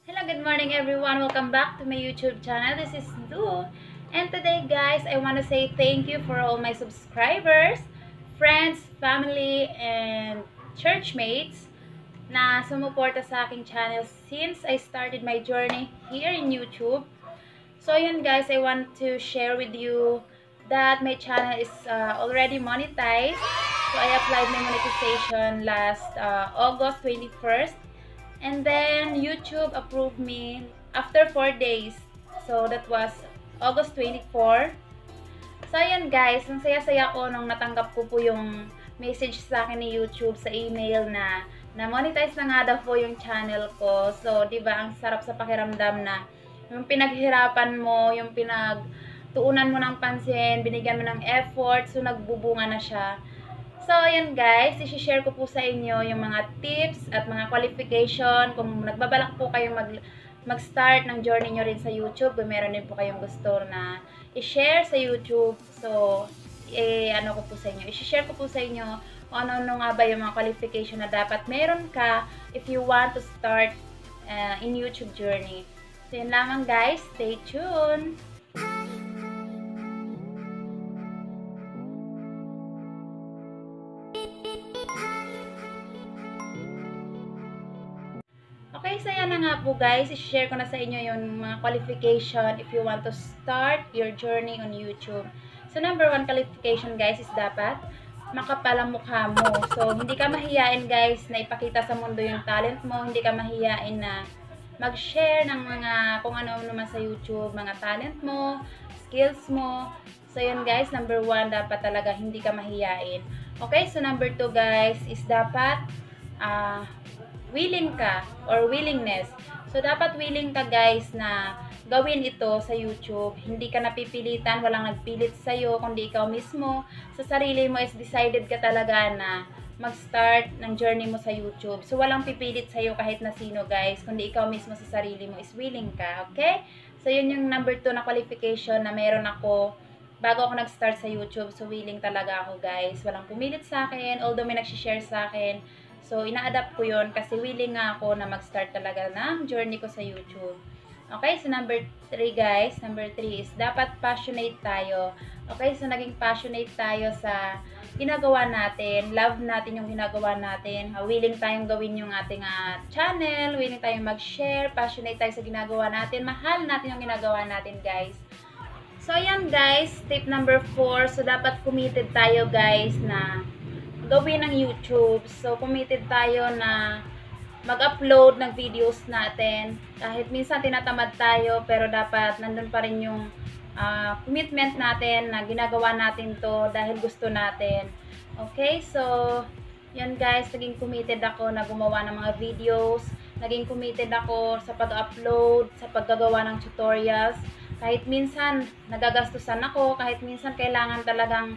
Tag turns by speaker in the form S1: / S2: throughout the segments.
S1: Hello, good morning everyone. Welcome back to my YouTube channel. This is Lu. And today guys, I want to say thank you for all my subscribers, friends, family, and churchmates na sumuporta sa aking channel since I started my journey here in YouTube. So yun guys, I want to share with you that my channel is already monetized. So I applied my monetization last August 21st. And then YouTube approved me after 4 days. So that was August 24. So ayan guys, ang saya-saya ko nung natanggap ko po yung message sa akin ni YouTube sa email na na-monetize na nga daw po yung channel ko. So 'di ba ang sarap sa pakiramdam na yung pinaghirapan mo, yung pinagtuunan mo ng pansin, binigyan mo ng effort, so nagbubunga na siya. So, ayan guys, i-share ko po sa inyo yung mga tips at mga qualification kung nagbabalak po kayong mag-start ng journey nyo rin sa YouTube, kung meron din po kayong gusto na i-share sa YouTube. So, ano ko po sa inyo, i-share ko po sa inyo kung ano nga ba yung mga qualification na dapat meron ka if you want to start in YouTube journey. So, yun lamang guys, stay tuned! Okay, so yan na nga po guys. I-share ko na sa inyo yung mga qualification if you want to start your journey on YouTube. So, number 1 qualification guys is dapat makapal ang mukha mo. So, hindi ka mahiyain guys na ipakita sa mundo yung talent mo. Hindi ka mahiyain na mag-share ng mga kung ano naman sa YouTube, mga talent mo, skills mo. So, yun guys, number 1, dapat talaga hindi ka mahiyain. Okay, so number 2 guys is dapat willing ka or willingness. So, dapat willing ka guys na gawin ito sa YouTube. Hindi ka napipilitan, walang nagpilit sa'yo, kundi ikaw mismo. Sa sarili mo is decided ka talaga na mag-start ng journey mo sa YouTube. So, walang pipilit sa'yo kahit na sino guys, kundi ikaw mismo sa sarili mo is willing ka. Okay? So, yun yung number 2 na qualification na meron ako bago ako nag-start sa YouTube. So, willing talaga ako guys. Walang pumilit sa akin, although may nag-share sa akin. So, ina-adapt ko yun kasi willing nga ako na mag-start talaga ng journey ko sa YouTube. Okay, so number 3 guys, number 3 is dapat passionate tayo. Okay, so naging passionate tayo sa ginagawa natin, love natin yung ginagawa natin, willing tayong gawin yung ating channel, willing tayong mag-share, passionate tayo sa ginagawa natin, mahal natin yung ginagawa natin guys. So, ayan guys, tip number 4, so dapat committed tayo guys na gawin ng YouTube. So, committed tayo na mag-upload ng videos natin. Kahit minsan tinatamad tayo, pero dapat nandun pa rin yung commitment natin na ginagawa natin to dahil gusto natin. Okay, so, yan guys, naging committed ako na gumawa ng mga videos. Naging committed ako sa pag-upload, sa paggagawa ng tutorials. Kahit minsan nagagastusan ako, kahit minsan kailangan talagang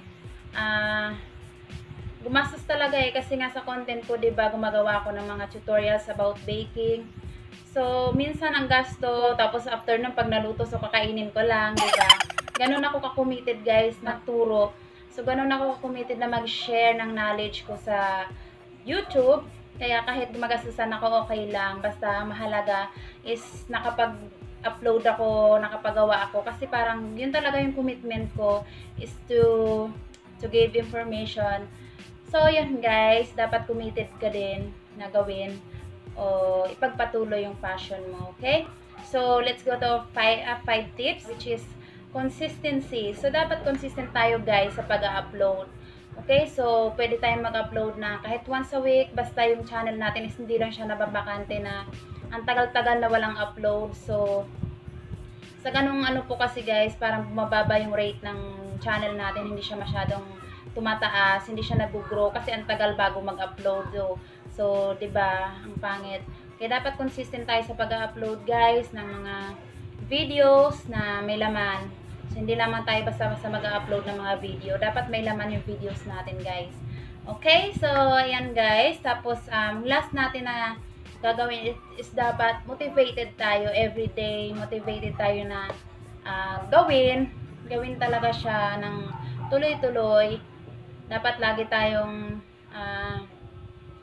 S1: gumastos talaga kasi nga sa content ko, 'di ba, gumagawa ako ng mga tutorials about baking. So, minsan ang gasto, tapos after nun pag naluto, so kakainin ko lang, 'di ba? Ganun ako ka-committed, guys, magturo. So, ganun ako ka-committed na mag-share ng knowledge ko sa YouTube. Kaya kahit magastusan ako, okay lang. Basta mahalaga is nakapag-upload ako, nakapagawa ako. Kasi parang yun talaga yung commitment ko is to give information. So, yun guys, dapat committed ka din na gawin o ipagpatuloy yung passion mo, okay? So, let's go to 5 tips, which is consistency. So, dapat consistent tayo guys sa pag-upload. Okay, so, pwede tayong mag-upload na kahit once a week, basta yung channel natin is hindi lang siya nababakante na ang tagal-tagal na walang upload. So, sa ganung ano po kasi guys, parang bumababa yung rate ng channel natin, hindi siya masyadong tumataas, hindi siya nag-grow kasi ang tagal bago mag-upload. So 'di ba, ang pangit. Kaya dapat consistent tayo sa pag-upload guys ng mga videos na may laman. So hindi naman tayo basta-basta mag-upload ng mga video. Dapat may laman yung videos natin guys. Okay? So ayan guys, tapos last natin na gagawin is dapat motivated tayo everyday, motivated tayo na gawin talaga siya ng tuloy-tuloy. Dapat lagi tayong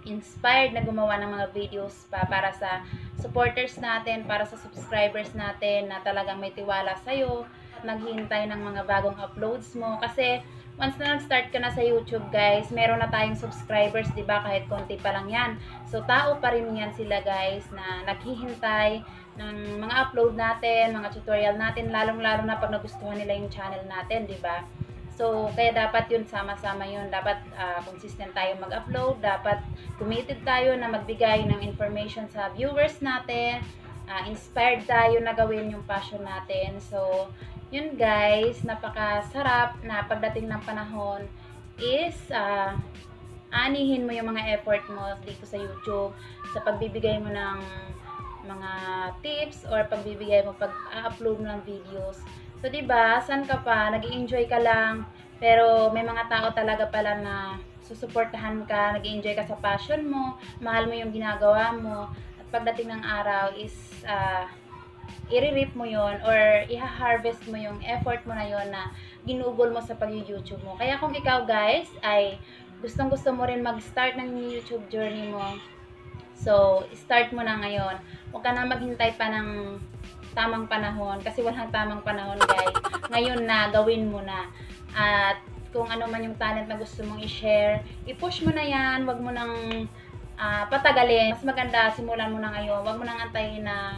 S1: inspired na gumawa ng mga videos pa para sa supporters natin, para sa subscribers natin na talagang may tiwala sa'yo, naghihintay ng mga bagong uploads mo. Kasi once na nag-start ka na sa YouTube, guys, meron na tayong subscribers, di ba? Kahit konti pa lang yan. So, tao pa rin yan sila, guys, na naghihintay ng mga upload natin, mga tutorial natin, lalong-lalo na pag nagustuhan nila yung channel natin, di ba? So, kaya dapat yun, sama-sama yun. Dapat consistent tayo mag-upload. Dapat committed tayo na magbigay ng information sa viewers natin. Inspired tayo na gawin yung passion natin. So, yun guys, napakasarap na pagdating ng panahon is aanihin mo yung mga effort mo dito sa YouTube sa pagbibigay mo ng mga tips or pagbibigay mo pag-upload mo ng videos. So, diba, saan ka pa? Nag-i-enjoy ka lang, pero may mga tao talaga pala na susuportahan ka, nag-i-enjoy ka sa passion mo, mahal mo yung ginagawa mo, at pagdating ng araw is i-reap mo yon or i-harvest mo yung effort mo na yon na ginugol mo sa pag-YouTube mo. Kaya kung ikaw guys ay gustong-gusto mo rin mag-start ng YouTube journey mo, so start mo na ngayon. Huwag ka na maghintay pa ng tamang panahon kasi walang tamang panahon guys. Ngayon na, gawin mo na. At kung ano man yung talent na gusto mong i-share, i-push mo na yan. Huwag mo nang patagalin. Mas maganda, simulan mo na ngayon. Huwag mo nang antayin na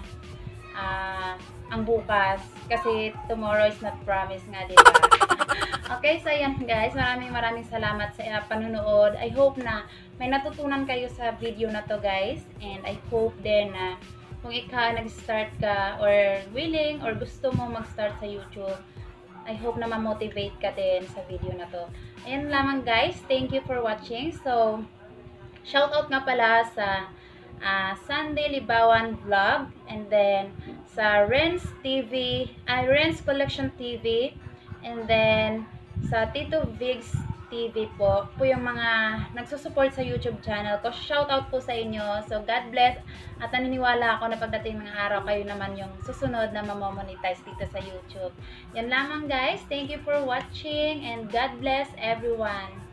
S1: ang bukas. Kasi tomorrow is not promised nga, diba? Okay, so yan guys. Maraming salamat sa panunood. I hope na may natutunan kayo sa video na to guys. And I hope din na kung ikaw nag-start ka or willing or gusto mo mag-start sa YouTube, I hope na ma-motivate ka din sa video na to. Ayan lamang guys. Thank you for watching. So, shoutout nga pala sa Sunday Libawan Vlog and then sa Ren's TV, Ren's Collection TV and then sa Tito Vigs TV po yung mga nagsusupport sa YouTube channel ko. Shoutout po sa inyo. So, God bless. At naniniwala ako na pagdating ng araw, kayo naman yung susunod na mamonetize dito sa YouTube. Yan lamang guys. Thank you for watching and God bless everyone.